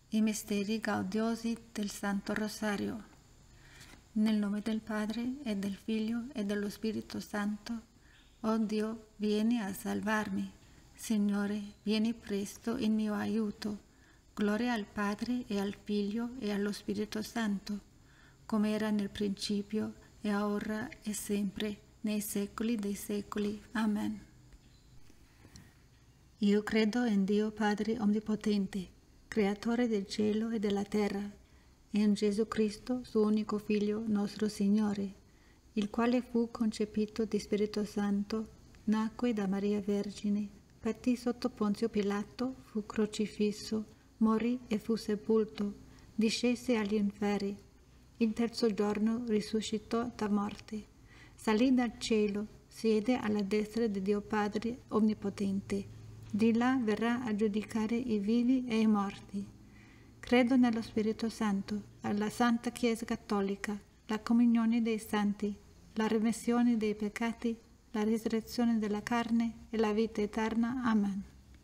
I misteri gaudiosi del Santo Rosario. Nel nome del Padre, e del Figlio, e dello Spirito Santo. Oh Dio, vieni a salvarmi. Signore, vieni presto in mio aiuto. Gloria al Padre, e al Figlio, e allo Spirito Santo, come era nel principio, e ora, e sempre, nei secoli dei secoli. Amen. Io credo in Dio Padre Onnipotente, Creatore del cielo e della terra, e in Gesù Cristo, suo unico Figlio, nostro Signore, il quale fu concepito di Spirito Santo, nacque da Maria Vergine, patì sotto Ponzio Pilato, fu crocifisso, morì e fu sepolto, discese agli inferi. Il terzo giorno risuscitò da morte, salì dal cielo, siede alla destra di Dio Padre Onnipotente. Di là verrà a giudicare i vivi e i morti. Credo nello Spirito Santo, alla Santa Chiesa Cattolica, la comunione dei santi, la remissione dei peccati, la risurrezione della carne e la vita eterna. Amen.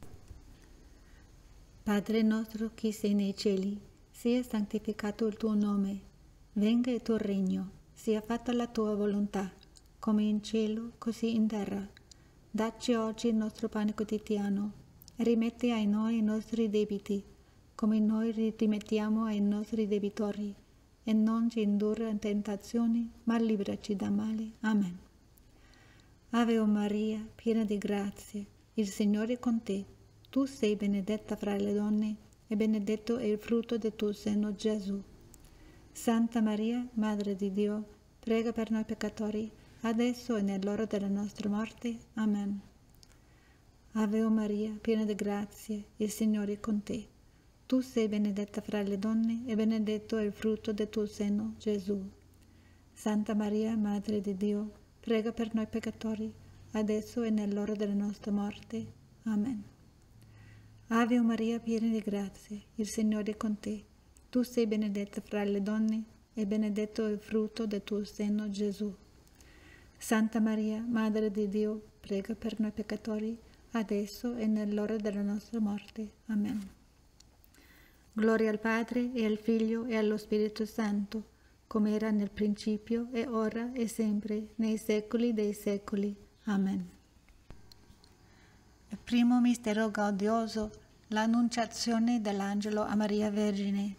Padre nostro che sei nei cieli, sia santificato il tuo nome, venga il tuo regno, sia fatta la tua volontà, come in cielo, così in terra. Dacci oggi il nostro pane quotidiano, e rimetti a noi i nostri debiti, come noi rimettiamo ai nostri debitori, e non ci indurre in tentazioni, ma liberaci da male. Amen. Ave Maria, piena di grazia, il Signore è con te. Tu sei benedetta fra le donne, e benedetto è il frutto del tuo seno, Gesù. Santa Maria, Madre di Dio, prega per noi peccatori, adesso e nell'ora della nostra morte. Amen. Ave Maria, piena di grazia, il Signore è con te. Tu sei benedetta fra le donne, e benedetto è il frutto del tuo seno, Gesù. Santa Maria, Madre di Dio, prega per noi peccatori, adesso e nell'ora della nostra morte. Amen. Ave Maria, piena di grazia, il Signore è con te. Tu sei benedetta fra le donne, e benedetto è il frutto del tuo seno, Gesù. Santa Maria, Madre di Dio, prega per noi peccatori, adesso e nell'ora della nostra morte. Amen. Gloria al Padre, e al Figlio, e allo Spirito Santo, come era nel principio, e ora, e sempre, nei secoli dei secoli. Amen. Il primo mistero gaudioso, l'annunciazione dell'angelo a Maria Vergine.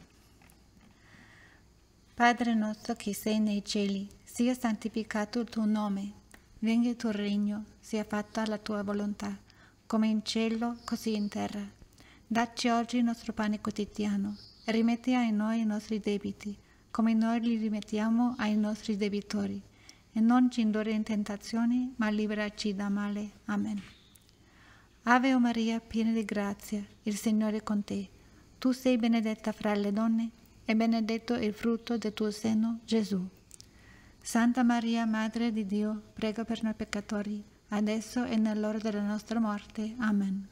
Padre nostro che sei nei cieli, sia santificato il tuo nome, venga il tuo regno, sia fatta la tua volontà, come in cielo, così in terra. Dacci oggi il nostro pane quotidiano, e rimetti a noi i nostri debiti, come noi li rimettiamo ai nostri debitori, e non ci indurre in tentazioni, ma liberaci da male. Amen. Ave Maria, piena di grazia, il Signore è con te. Tu sei benedetta fra le donne, e benedetto è il frutto del tuo seno, Gesù. Santa Maria, Madre di Dio, prega per noi peccatori, adesso e nell'ora della nostra morte. Amen.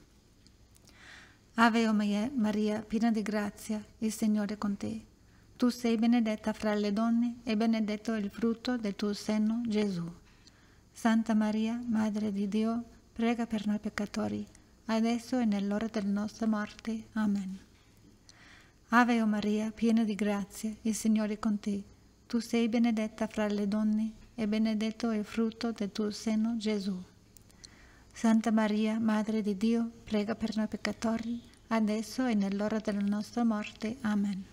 Ave Maria, piena di grazia, il Signore è con te. Tu sei benedetta fra le donne, e benedetto è il frutto del tuo seno, Gesù. Santa Maria, Madre di Dio, prega per noi peccatori, adesso e nell'ora della nostra morte. Amen. Ave Maria, piena di grazia, il Signore è con te. Tu sei benedetta fra le donne, e benedetto è il frutto del tuo seno, Gesù. Santa Maria, Madre di Dio, prega per noi peccatori, adesso e nell'ora della nostra morte. Amen.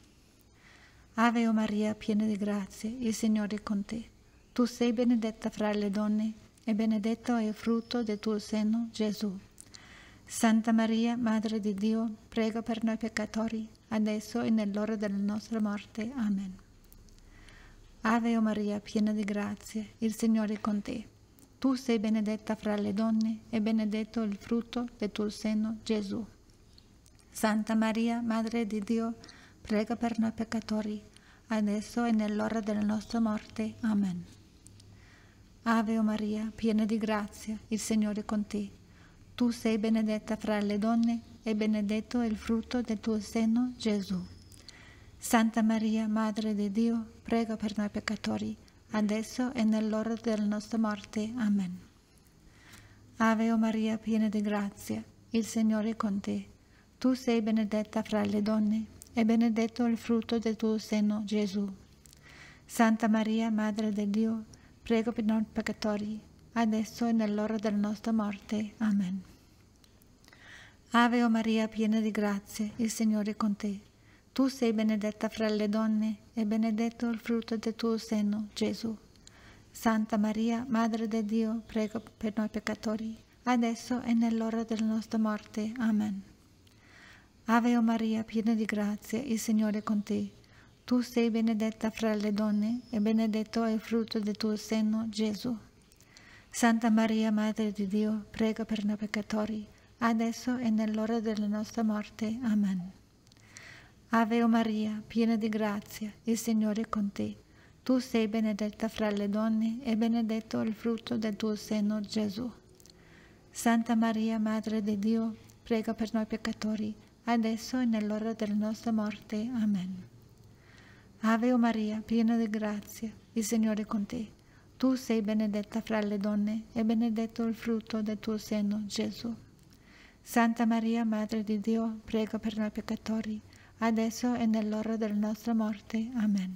Ave Maria, piena di grazia, il Signore è con te. Tu sei benedetta fra le donne, e benedetto è il frutto del tuo seno, Gesù. Santa Maria, Madre di Dio, prega per noi peccatori, adesso e nell'ora della nostra morte. Amen. Ave Maria, piena di grazia, il Signore è con te. Tu sei benedetta fra le donne, e benedetto il frutto del tuo seno, Gesù. Santa Maria, Madre di Dio, prega per noi peccatori, adesso e nell'ora della nostra morte. Amen. Ave Maria, piena di grazia, il Signore è con te. Tu sei benedetta fra le donne, e benedetto è il frutto del tuo seno, Gesù. Santa Maria, Madre di Dio, prega per noi peccatori, adesso e nell'ora della nostra morte. Amen. Ave Maria, piena di grazia, il Signore è con te. Tu sei benedetta fra le donne, e benedetto il frutto del tuo seno, Gesù. Santa Maria, Madre di Dio, prega per noi peccatori, adesso e nell'ora della nostra morte. Amen. Ave o Maria, piena di grazia, il Signore è con te. Tu sei benedetta fra le donne, e benedetto il frutto del tuo seno, Gesù. Santa Maria, Madre di Dio, prega per noi peccatori, adesso e nell'ora della nostra morte. Amen. Ave o Maria, piena di grazia, il Signore è con te. Tu sei benedetta fra le donne, e benedetto è il frutto del tuo seno, Gesù. Santa Maria, Madre di Dio, prega per noi peccatori, adesso e nell'ora della nostra morte. Amen. Ave o Maria, piena di grazia, il Signore è con te. Tu sei benedetta fra le donne, e benedetto il frutto del tuo seno, Gesù. Santa Maria, Madre di Dio, prega per noi peccatori, adesso e nell'ora della nostra morte. Amen. Ave o Maria, piena di grazia, il Signore è con te. Tu sei benedetta fra le donne, e benedetto il frutto del tuo seno, Gesù. Santa Maria, Madre di Dio, prega per noi peccatori, adesso e nell'ora della nostra morte. Amen.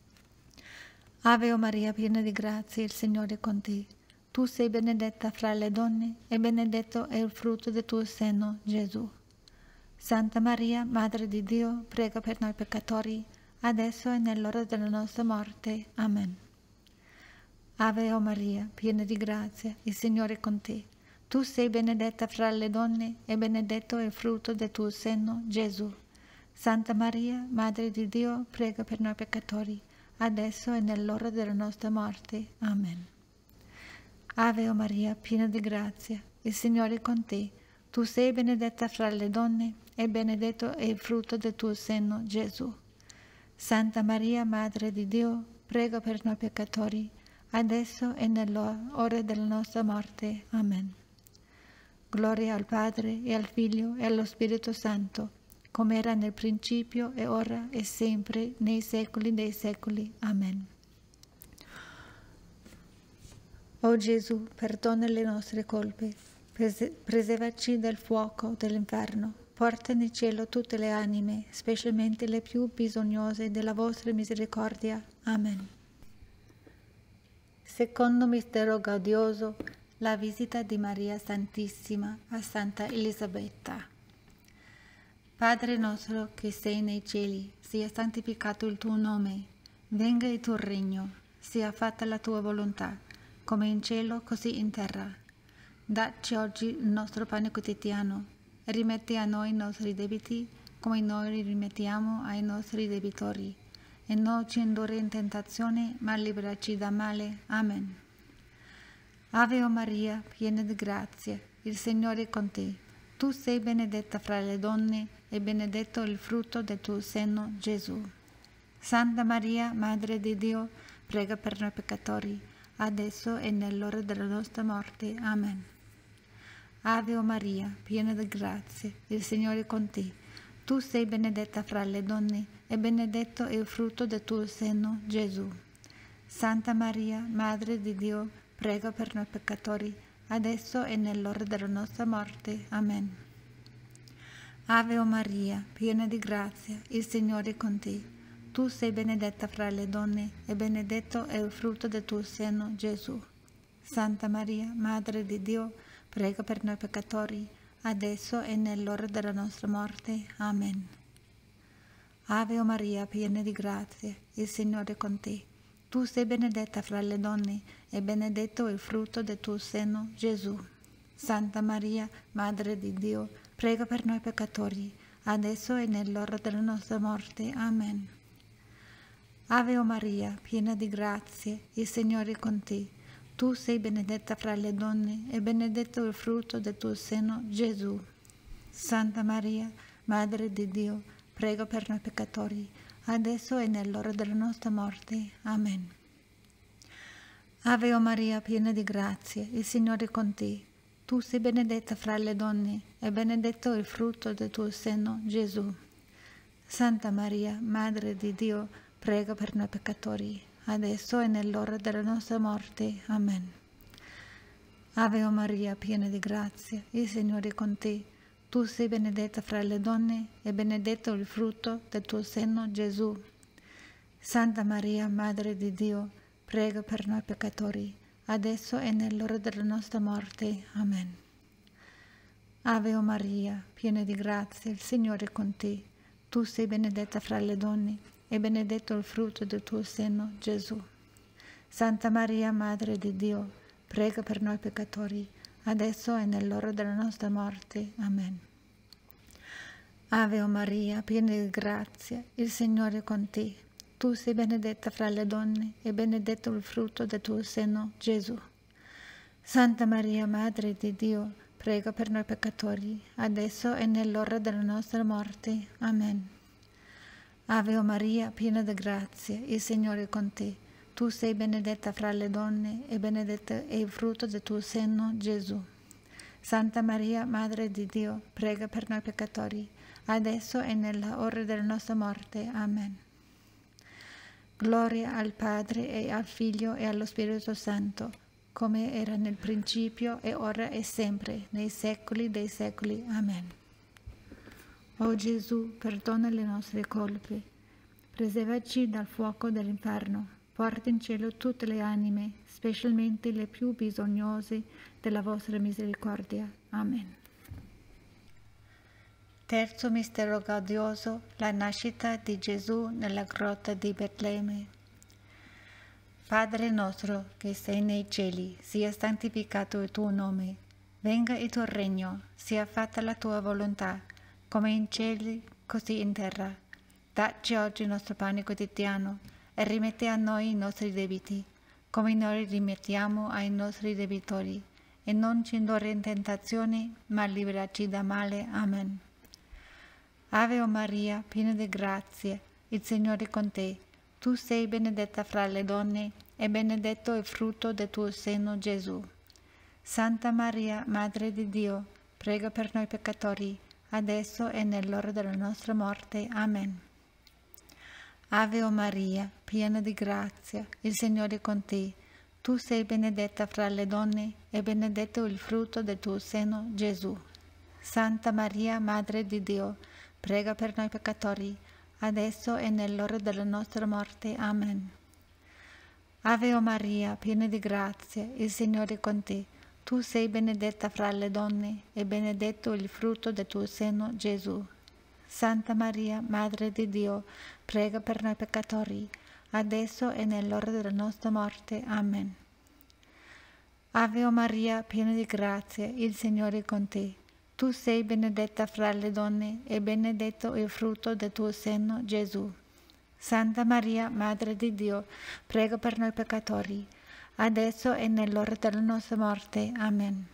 Ave o Maria, piena di grazia, il Signore è con te. Tu sei benedetta fra le donne, e benedetto è il frutto del tuo seno, Gesù. Santa Maria, Madre di Dio, prega per noi peccatori, adesso e nell'ora della nostra morte. Amen. Ave o Maria, piena di grazia, il Signore è con te. Tu sei benedetta fra le donne, e benedetto è il frutto del tuo seno, Gesù. Santa Maria, Madre di Dio, prega per noi peccatori, adesso e nell'ora della nostra morte. Amen. Ave o Maria, piena di grazia, il Signore è con te. Tu sei benedetta fra le donne, e benedetto è il frutto del tuo seno, Gesù. Santa Maria, Madre di Dio, prega per noi peccatori, adesso e nell'ora della nostra morte. Amen. Gloria al Padre, e al Figlio, e allo Spirito Santo, come era nel principio, e ora, e sempre, nei secoli dei secoli. Amen. O Gesù, perdona le nostre colpe, preservaci dal fuoco dell'inferno, porta nel cielo tutte le anime, specialmente le più bisognose della vostra misericordia. Amen. Secondo mistero gaudioso, la visita di Maria Santissima a Santa Elisabetta. Padre nostro che sei nei cieli, sia santificato il tuo nome, venga il tuo regno, sia fatta la tua volontà, come in cielo così in terra. Dacci oggi il nostro pane quotidiano, e rimetti a noi i nostri debiti, come noi rimettiamo ai nostri debitori, e non ci indurre in tentazione, ma liberaci da male. Amen. Ave o Maria, piena di grazia, il Signore è con te. Tu sei benedetta fra le donne, e benedetto il frutto del tuo seno, Gesù. Santa Maria, Madre di Dio, prega per noi peccatori, adesso e nell'ora della nostra morte. Amen. Ave o Maria, piena di grazia, il Signore è con te. Tu sei benedetta fra le donne, e benedetto è il frutto del tuo seno, Gesù. Santa Maria, Madre di Dio, prega per noi peccatori, adesso e nell'ora della nostra morte. Amen. Ave o Maria, piena di grazia, il Signore è con te. Tu sei benedetta fra le donne, e benedetto è il frutto del tuo seno, Gesù. Santa Maria, Madre di Dio, prega per noi peccatori, adesso e nell'ora della nostra morte. Amen. Ave o Maria, piena di grazia, il Signore è con te. Tu sei benedetta fra le donne, e benedetto è il frutto del tuo seno, Gesù. Santa Maria, Madre di Dio, prega per noi peccatori, adesso e nell'ora della nostra morte. Amen. Ave o Maria, piena di grazia, il Signore è con te. Tu sei benedetta fra le donne, e benedetto il frutto del tuo seno, Gesù. Santa Maria, Madre di Dio, prega per noi peccatori, adesso e nell'ora della nostra morte. Amen. Ave o Maria, piena di grazia, il Signore è con te. Tu sei benedetta fra le donne, e benedetto il frutto del tuo seno, Gesù. Santa Maria, Madre di Dio, prega per noi peccatori, adesso e nell'ora della nostra morte. Amen. Ave o Maria, piena di grazia, il Signore è con te. Tu sei benedetta fra le donne e benedetto il frutto del tuo seno, Gesù. Santa Maria, Madre di Dio, prega per noi peccatori, adesso e nell'ora della nostra morte. Amen. Ave o Maria, piena di grazia, il Signore è con te. Tu sei benedetta fra le donne e benedetto il frutto del tuo seno, Gesù. Santa Maria, Madre di Dio, prega per noi peccatori, adesso e nell'ora della nostra morte. Amen. Ave o Maria, piena di grazia, il Signore è con te. Tu sei benedetta fra le donne e benedetto il frutto del tuo seno, Gesù. Santa Maria, Madre di Dio, prega per noi peccatori, adesso e nell'ora della nostra morte. Amen. Ave o Maria, piena di grazia, il Signore è con te. Tu sei benedetta fra le donne e benedetto è il frutto del tuo seno, Gesù. Santa Maria, Madre di Dio, prega per noi peccatori, adesso e nella ora della nostra morte. Amen. Gloria al Padre e al Figlio e allo Spirito Santo, come era nel principio e ora e sempre, nei secoli dei secoli. Amen. O Gesù, perdona le nostre colpe, preservaci dal fuoco dell'inferno, porta in cielo tutte le anime, specialmente le più bisognose della vostra misericordia. Amen. Terzo mistero gaudioso, la nascita di Gesù nella grotta di Betlemme. Padre nostro che sei nei cieli, sia santificato il tuo nome. Venga il tuo regno, sia fatta la tua volontà, come in cieli, così in terra. Dacci oggi il nostro pane quotidiano e rimetti a noi i nostri debiti, come noi rimettiamo ai nostri debitori. E non ci indurre in tentazione, ma liberaci da male. Amen. Ave o Maria, piena di grazia, il Signore è con te. Tu sei benedetta fra le donne e benedetto il frutto del tuo seno, Gesù. Santa Maria, Madre di Dio, prega per noi peccatori, adesso e nell'ora della nostra morte. Amen. Ave o Maria, piena di grazia, il Signore è con te. Tu sei benedetta fra le donne e benedetto il frutto del tuo seno, Gesù. Santa Maria, Madre di Dio, prega per noi peccatori, adesso e nell'ora della nostra morte. Amen. Ave o Maria, piena di grazia, il Signore è con te. Tu sei benedetta fra le donne e benedetto il frutto del tuo seno, Gesù. Santa Maria, Madre di Dio, prega per noi peccatori, adesso e nell'ora della nostra morte. Amen. Ave o Maria, piena di grazia, il Signore è con te. Tu sei benedetta fra le donne e benedetto il frutto del tuo seno, Gesù. Santa Maria, Madre di Dio, prega per noi peccatori, adesso e nell'ora della nostra morte. Amen.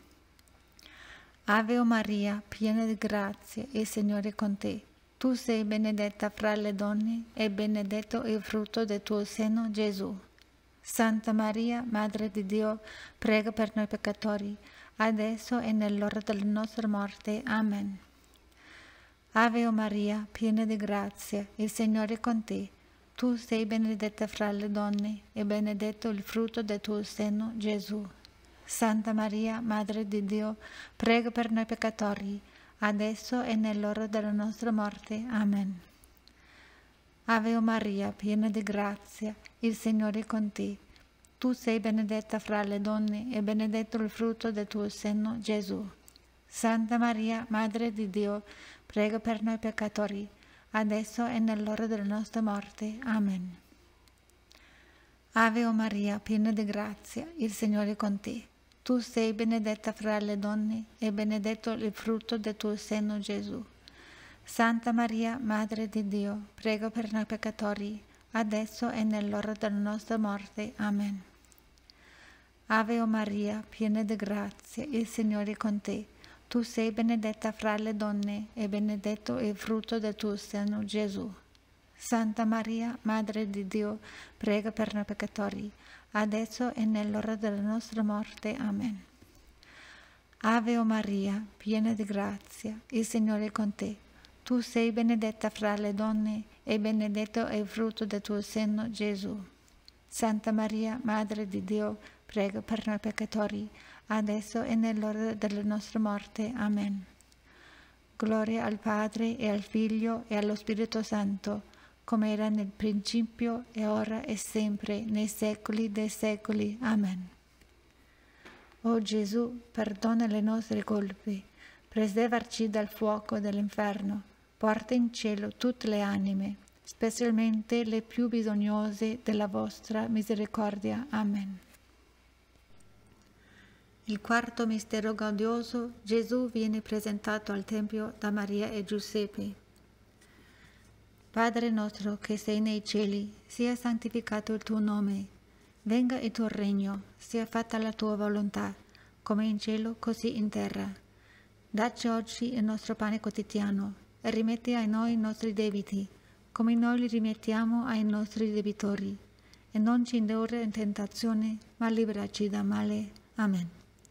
Ave o Maria, piena di grazia, il Signore è con te. Tu sei benedetta fra le donne e benedetto il frutto del tuo seno, Gesù. Santa Maria, Madre di Dio, prega per noi peccatori, adesso e nell'ora della nostra morte. Amen. Ave o Maria, piena di grazia, il Signore è con te. Tu sei benedetta fra le donne e benedetto il frutto del tuo seno, Gesù. Santa Maria, Madre di Dio, prega per noi peccatori, adesso e nell'ora della nostra morte. Amen. Ave o Maria, piena di grazia, il Signore è con te. Tu sei benedetta fra le donne e benedetto il frutto del tuo seno, Gesù. Santa Maria, Madre di Dio, prega per noi peccatori, adesso e nell'ora della nostra morte. Amen. Ave o Maria, piena di grazia, il Signore è con te. Tu sei benedetta fra le donne e benedetto il frutto del tuo seno, Gesù. Santa Maria, Madre di Dio, prega per noi peccatori, adesso e nell'ora della nostra morte. Amen. Ave o Maria, piena di grazia, il Signore è con te. Tu sei benedetta fra le donne e benedetto il frutto del tuo seno, Gesù. Santa Maria, Madre di Dio, prega per noi peccatori, adesso e nell'ora della nostra morte. Amen. Ave o Maria, piena di grazia, il Signore è con te. Tu sei benedetta fra le donne e benedetto è il frutto del tuo seno, Gesù. Santa Maria, Madre di Dio, prega per noi peccatori, adesso e nell'ora della nostra morte. Amen. Gloria al Padre e al Figlio e allo Spirito Santo, come era nel principio e ora e sempre, nei secoli dei secoli. Amen. O Gesù, perdona le nostre colpe, preservaci dal fuoco dell'inferno, porta in cielo tutte le anime, specialmente le più bisognose della vostra misericordia. Amen. Il quarto mistero gaudioso, Gesù viene presentato al Tempio da Maria e Giuseppe. Padre nostro che sei nei cieli, sia santificato il tuo nome. Venga il tuo regno, sia fatta la tua volontà, come in cielo così in terra. Dacci oggi il nostro pane quotidiano e rimetti a noi i nostri debiti, come noi li rimettiamo ai nostri debitori. E non ci indurre in tentazione, ma liberaci da male. Amen.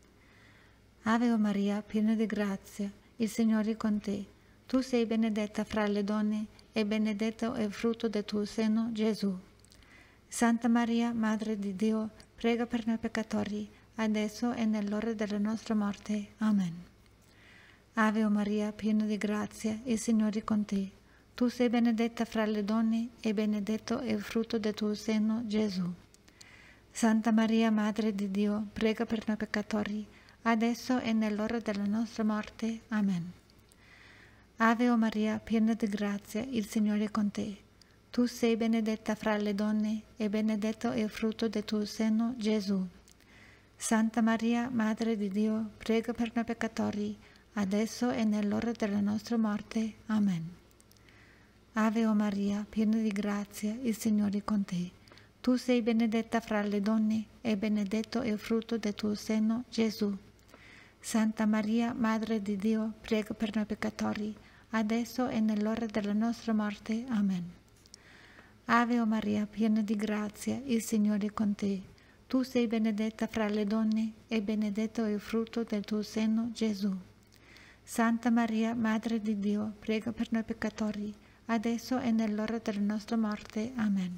Ave Maria, piena di grazia, il Signore è con te. Tu sei benedetta fra le donne e benedetto è il frutto del tuo seno, Gesù. Santa Maria, Madre di Dio, prega per noi peccatori, adesso e nell'ora della nostra morte. Amen. Ave Maria, piena di grazia, il Signore è con te. Tu sei benedetta fra le donne e benedetto è il frutto del tuo seno, Gesù. Santa Maria, Madre di Dio, prega per noi peccatori, adesso e nell'ora della nostra morte. Amen. Ave Maria, piena di grazia, il Signore è con te. Tu sei benedetta fra le donne e benedetto è il frutto del tuo seno, Gesù. Santa Maria, Madre di Dio, prega per noi peccatori, adesso e nell'ora della nostra morte. Amen. Ave Maria, piena di grazia, il Signore è con te. Tu sei benedetta fra le donne e benedetto è il frutto del tuo seno, Gesù. Santa Maria, Madre di Dio, prega per noi peccatori, adesso e nell'ora della nostra morte. Amen. Ave Maria, piena di grazia, il Signore è con te. Tu sei benedetta fra le donne e benedetto è il frutto del tuo seno, Gesù. Santa Maria, Madre di Dio, prega per noi peccatori, adesso e nell'ora della nostra morte. Amen.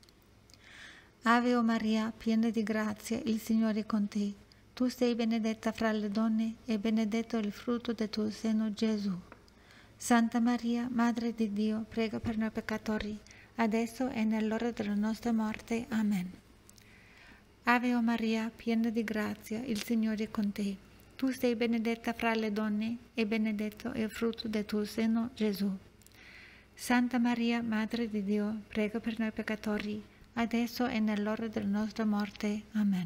Ave Maria, piena di grazia, il Signore è con te. Tu sei benedetta fra le donne e benedetto è il frutto del tuo seno, Gesù. Santa Maria, Madre di Dio, prega per noi peccatori, adesso e nell'ora della nostra morte. Amen. Ave Maria, piena di grazia, il Signore è con te. Tu sei benedetta fra le donne e benedetto è il frutto del tuo seno, Gesù. Santa Maria, Madre di Dio, prega per noi peccatori, adesso e nell'ora della nostra morte. Amen.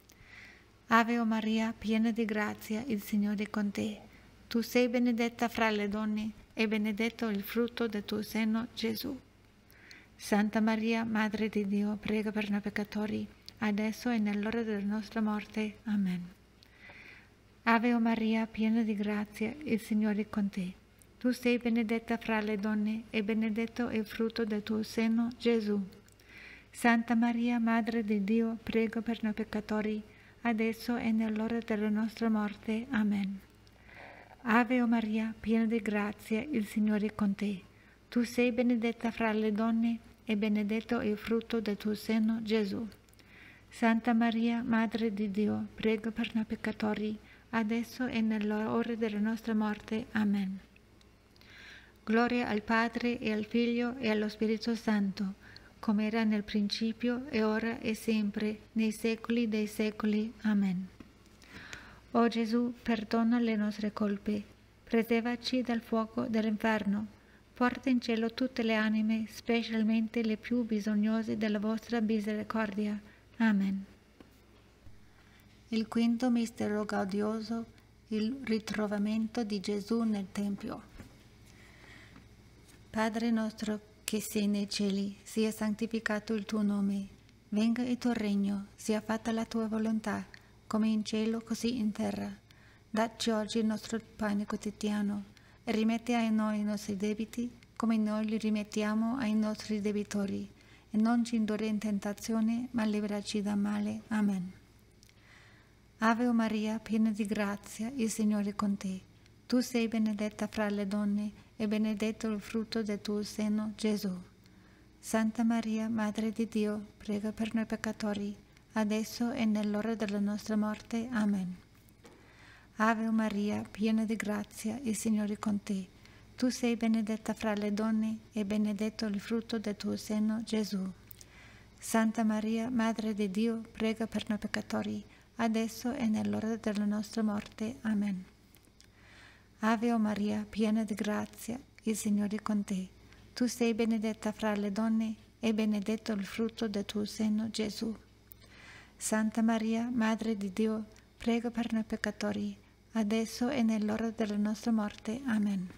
Ave Maria, piena di grazia, il Signore è con te. Tu sei benedetta fra le donne e benedetto il frutto del tuo seno, Gesù. Santa Maria, Madre di Dio, prega per noi peccatori, adesso e nell'ora della nostra morte. Amen. Ave Maria, piena di grazia, il Signore è con te. Tu sei benedetta fra le donne e benedetto è il frutto del tuo seno, Gesù. Santa Maria, Madre di Dio, prega per noi peccatori, adesso e nell'ora della nostra morte. Amen. Ave Maria, piena di grazia, il Signore è con te. Tu sei benedetta fra le donne e benedetto è il frutto del tuo seno, Gesù. Santa Maria, Madre di Dio, prega per noi peccatori, adesso e nell'ora della nostra morte. Amen. Gloria al Padre e al Figlio e allo Spirito Santo, come era nel principio e ora e sempre, nei secoli dei secoli. Amen. O Gesù, perdona le nostre colpe, preservaci dal fuoco dell'inferno, porta in cielo tutte le anime, specialmente le più bisognose della vostra misericordia. Amen. Il quinto mistero gaudioso, il ritrovamento di Gesù nel Tempio. Padre nostro che sei nei cieli, sia santificato il tuo nome, venga il tuo regno, sia fatta la tua volontà, come in cielo così in terra. Dacci oggi il nostro pane quotidiano e rimetti a noi i nostri debiti, come noi li rimettiamo ai nostri debitori, e non ci indurre in tentazione, ma liberaci da male. Amen. Ave Maria, piena di grazia, il Signore è con te. Tu sei benedetta fra le donne e benedetto il frutto del tuo seno, Gesù. Santa Maria, Madre di Dio, prega per noi peccatori, adesso e nell'ora della nostra morte. Amen. Ave Maria, piena di grazia, il Signore è con te. Tu sei benedetta fra le donne e benedetto il frutto del tuo seno, Gesù. Santa Maria, Madre di Dio, prega per noi peccatori, adesso e nell'ora della nostra morte. Amen. Ave o Maria, piena di grazia, il Signore è con te. Tu sei benedetta fra le donne e benedetto il frutto del tuo seno, Gesù. Santa Maria, Madre di Dio, prega per noi peccatori, adesso e nell'ora della nostra morte. Amen.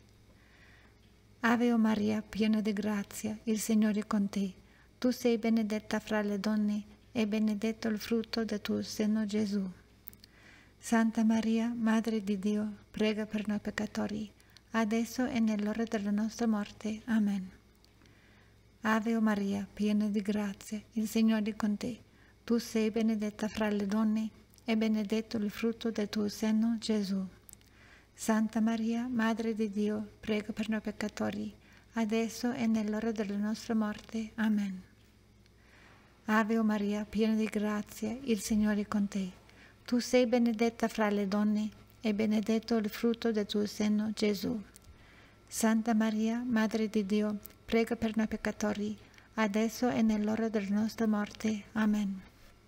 Ave o Maria, piena di grazia, il Signore è con te. Tu sei benedetta fra le donne e benedetto il frutto del tuo seno, Gesù. Santa Maria, Madre di Dio, prega per noi peccatori, adesso e nell'ora della nostra morte. Amen. Ave o Maria, piena di grazia, il Signore è con te. Tu sei benedetta fra le donne e benedetto il frutto del tuo seno, Gesù. Santa Maria, Madre di Dio, prega per noi peccatori, adesso e nell'ora della nostra morte. Amen. Ave o Maria, piena di grazia, il Signore è con te. Tu sei benedetta fra le donne e benedetto il frutto del tuo seno, Gesù. Santa Maria, Madre di Dio, prega per noi peccatori, adesso e nell'ora della nostra morte. Amen.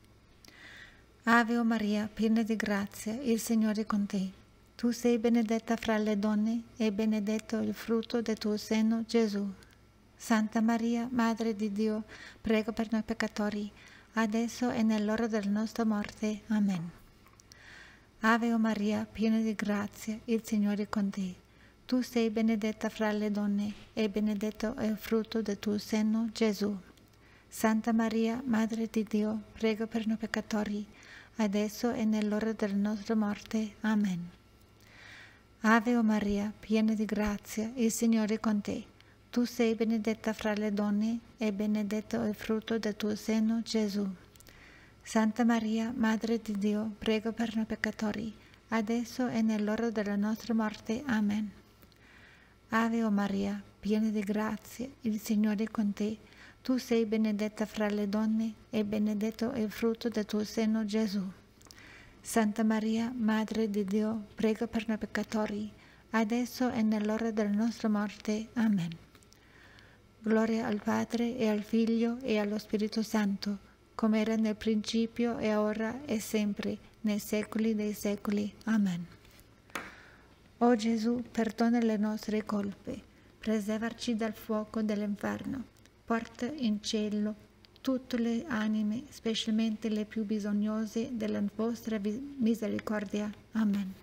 Ave o Maria, piena di grazia, il Signore è con te. Tu sei benedetta fra le donne e benedetto il frutto del tuo seno, Gesù. Santa Maria, Madre di Dio, prega per noi peccatori, adesso e nell'ora della nostra morte. Amen. Ave o Maria, piena di grazia, il Signore è con te. Tu sei benedetta fra le donne e benedetto è il frutto del tuo seno, Gesù. Santa Maria, Madre di Dio, prega per noi peccatori, adesso e nell'ora della nostra morte. Amen. Ave o Maria, piena di grazia, il Signore è con te. Tu sei benedetta fra le donne e benedetto è il frutto del tuo seno, Gesù. Santa Maria, Madre di Dio, prega per noi peccatori, adesso e nell'ora della nostra morte. Amen. Ave o Maria, piena di grazia, il Signore è con te. Tu sei benedetta fra le donne e benedetto è il frutto del tuo seno, Gesù. Santa Maria, Madre di Dio, prega per noi peccatori, adesso e nell'ora della nostra morte. Amen. Gloria al Padre e al Figlio e allo Spirito Santo, come era nel principio e ora e sempre, nei secoli dei secoli. Amen. O Gesù, perdona le nostre colpe, preservaci dal fuoco dell'inferno, porta in cielo tutte le anime, specialmente le più bisognose della vostra misericordia. Amen.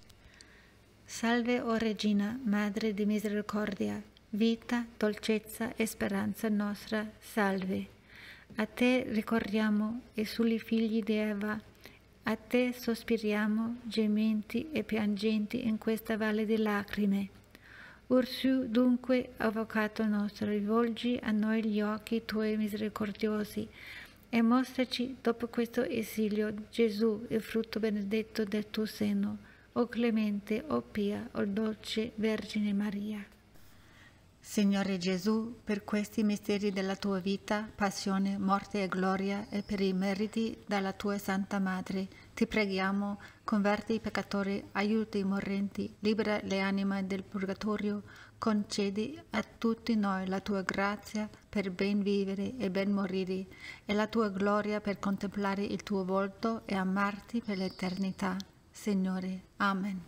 Salve, o Regina, Madre di misericordia, vita, dolcezza e speranza nostra, salve. A te ricorriamo e sugli figli di Eva, a te sospiriamo, gementi e piangenti in questa valle di lacrime. Ursu dunque, avvocato nostro, rivolgi a noi gli occhi tuoi misericordiosi e mostraci dopo questo esilio Gesù, il frutto benedetto del tuo seno, o clemente, o pia, o dolce Vergine Maria. Signore Gesù, per questi misteri della tua vita, passione, morte e gloria e per i meriti della tua Santa Madre, ti preghiamo, converti i peccatori, aiuta i morenti, libera le anime del purgatorio, concedi a tutti noi la tua grazia per ben vivere e ben morire, e la tua gloria per contemplare il tuo volto e amarti per l'eternità. Signore. Amen.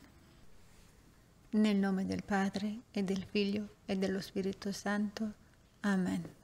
Nel nome del Padre, e del Figlio, e dello Spirito Santo. Amen.